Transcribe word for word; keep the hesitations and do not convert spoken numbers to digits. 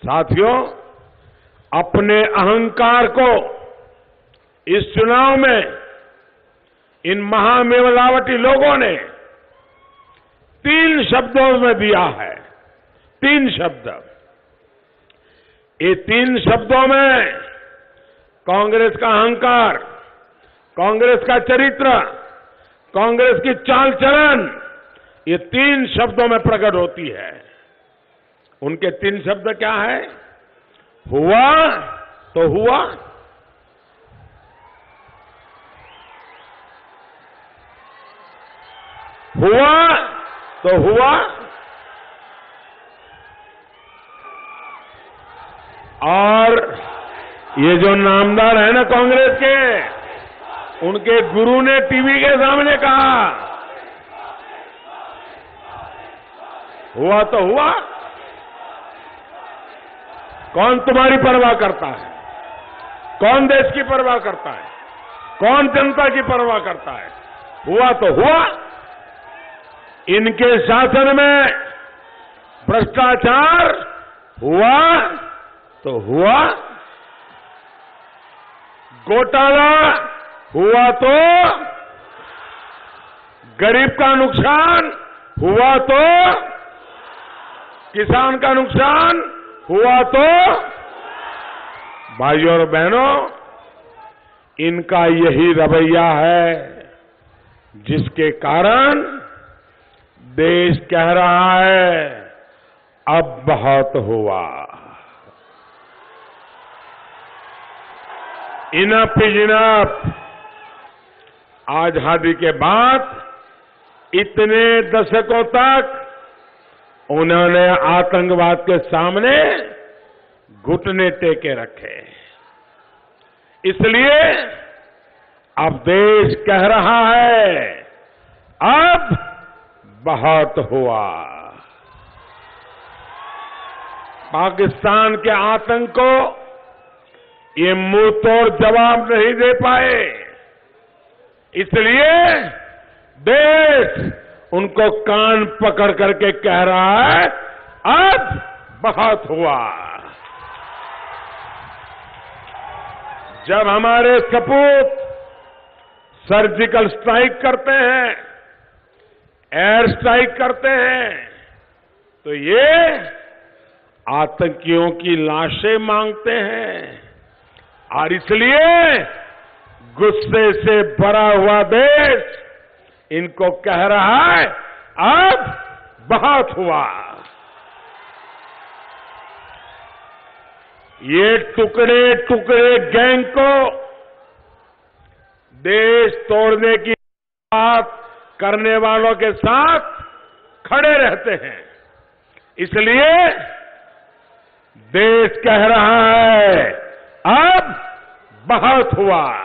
साथियों, अपने अहंकार को इस चुनाव में इन महामिलावटी लोगों ने तीन शब्दों में दिया है। तीन शब्द। ये तीन शब्दों में कांग्रेस का अहंकार, कांग्रेस का चरित्र, कांग्रेस की चाल चलन, ये तीन शब्दों में प्रकट होती है। उनके तीन शब्द क्या है? हुआ तो हुआ, हुआ तो हुआ, और ये जो नामदार है ना कांग्रेस के, उनके गुरु ने टीवी के सामने कहा, हुआ तो हुआ। कौन तुम्हारी परवाह करता है? कौन देश की परवाह करता है? कौन जनता की परवाह करता है? हुआ तो हुआ। इनके शासन में भ्रष्टाचार हुआ तो हुआ, घोटाला हुआ तो, गरीब का नुकसान हुआ तो, किसान का नुकसान हुआ तो। भाइयों और बहनों, इनका यही रवैया है जिसके कारण देश कह रहा है अब बहुत हुआ। Enough is enough. आजादी के बाद इतने दशकों तक उन्होंने आतंकवाद के सामने घुटने टेके रखे। इसलिए अब देश कह रहा है अब बहुत हुआ। पाकिस्तान के आतंक को ये मुंह तोड़ जवाब नहीं दे पाए, इसलिए देश उनको कान पकड़ करके कह रहा है अब बहुत हुआ। जब हमारे सपूत सर्जिकल स्ट्राइक करते हैं, एयर स्ट्राइक करते हैं, तो ये आतंकियों की लाशें मांगते हैं, और इसलिए गुस्से से भरा हुआ देश इनको कह रहा है अब बहुत हुआ। ये टुकड़े टुकड़े गैंग को देश तोड़ने की बात करने वालों के साथ खड़े रहते हैं। इसलिए देश कह रहा है अब बहुत हुआ।